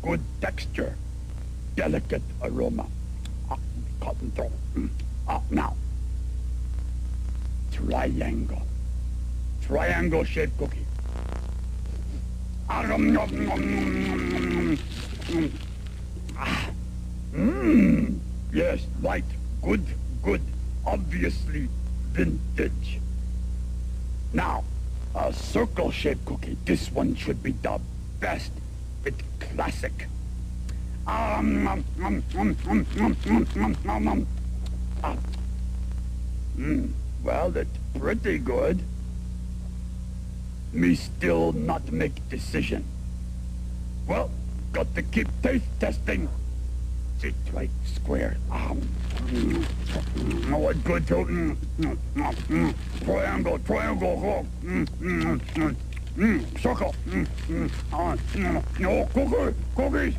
good texture, delicate aroma. Now, triangle. Triangle-shaped cookie. Yes, white. Good. Obviously vintage. Now, a circle-shaped cookie. This one should be the best. It's classic. Well, it's pretty good. Me still not make decision. Well, got to keep taste testing. Sit right square. Oh, it's good too. Triangle. Circle. No, cookies.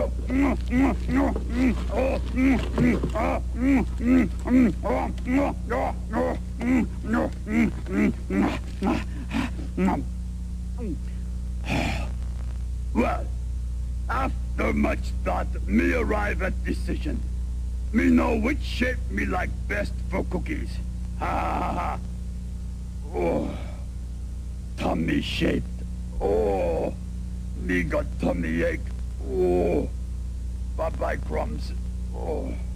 Well, after much thought, me arrive at decision. Me know which shape me like best for cookies. Oh, tummy shaped. Oh, me got tummy ache. Oh, bye-bye crumbs. Oh.